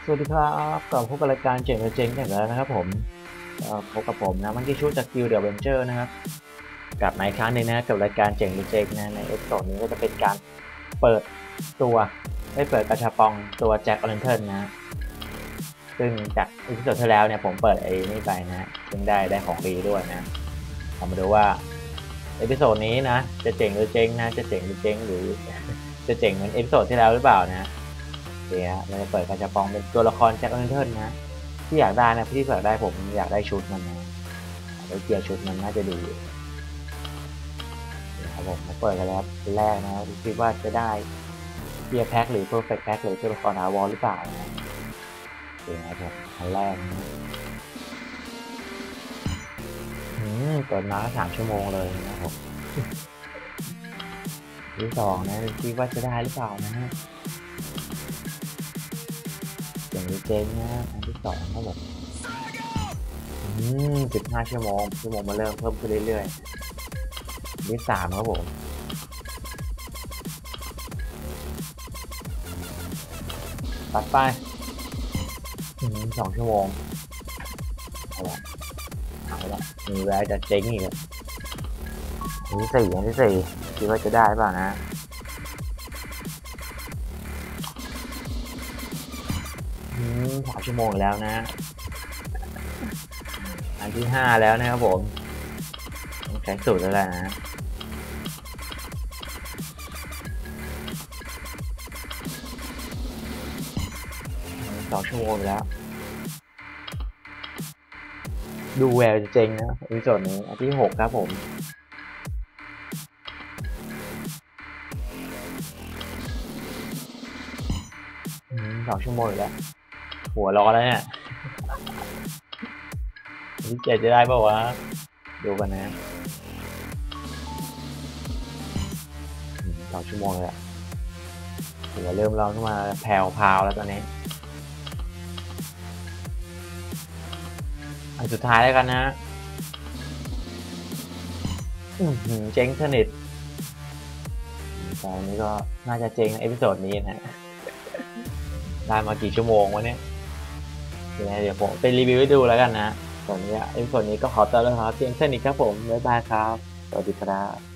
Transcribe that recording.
สวัสดีครับกลับพบกับรายการเจ๋งและเจ๋งกันแล้วนะครับผมพบกับผมนะมันกี้ชูจากกิลเดอะเวนเจอร์นะครับกลับมาอีกครั้งหนึงนะกับรายการเจ๋งและเจ๋งนะในเอพิโซดนี้ก็จะเป็นการเปิดตัวเปิดกระชับปองตัวแจ็คออเรนเทิลนะซึ่งจากเอพิโซดที่แล้วเนี่ยผมเปิดไอ้นี่ไปนะซึ่งได้ของดีด้วยนะเรามาดูว่าเอพิโซดนี้นะจะเจ๋งหรือเจ๋งนะจะเจ๋งหรือเจ๋งหรือจะเจ๋งเหมือนเอพิโซดที่แล้วหรือเปล่านะเดี๋ยวเราจะเปิดกระชับปองเป็นตัวละครแจ็คออเรนเทิลนะที่อยากได้นะที่อยากได้ผมอยากได้ชุดมันนะแล้วเกียร์ชุดมันน่าจะดีนะครับผมมาเปิดกันแล้วแรกนะคิดว่าจะได้เกียร์แพ็คหรือเพอร์เฟกต์แพ็คหรือตัวละครอาวอลหรือเปล่านะเดี๋ยวนะครับอันแรกนะเปิดมา3 ชั่วโมงเลยนะครับผมที่สองนะคิดว่าจะได้หรือเปล่านะฮะอย่างนี้เจ๊งนะอันที่สองครับผม15 ชั่วโมงมาเริ่มเพิ่มขึ้นเรื่อยๆที่สามครับผมตัดไป2 ชั่วโมงเอาละมีแววจะเจ๊งอีกแล้วอันที่สี่คิดว่าจะได้เปล่านะ3 ชั่วโมงแล้วนะอันที่ห้าแล้วนะครับผมแข็งสุดแล้วแหละนะ2 ชั่วโมงแล้วดูแววจะเจ๊งนะอีพิโซดนี้อันที่6ครับผม2 ชั่วโมงแล้วหัวร้อนแล้วเนี่ยอันที่7จะได้ป่าวะดูกันนะ2 ชั่วโมงแล้วหัวเริ่มร้อนขึ้นมาแผ่วพาวแล้วตอนนี้อันสุดท้ายแล้วกันนะเจ๊งสนิทตอนนี้ก็น่าจะเจ๊งในเอพิโซดนี้นะได้มากี่ชั่วโมงวะเนี่ยเดี๋ยวผมไปรีวิวให้ดูแล้วกันนะตอนนี้เอพิโซดนี้ก็ขอตัวแล้วครับเจ๊งสนิทครับผมบ๊ายบายครับสวัสดีครับ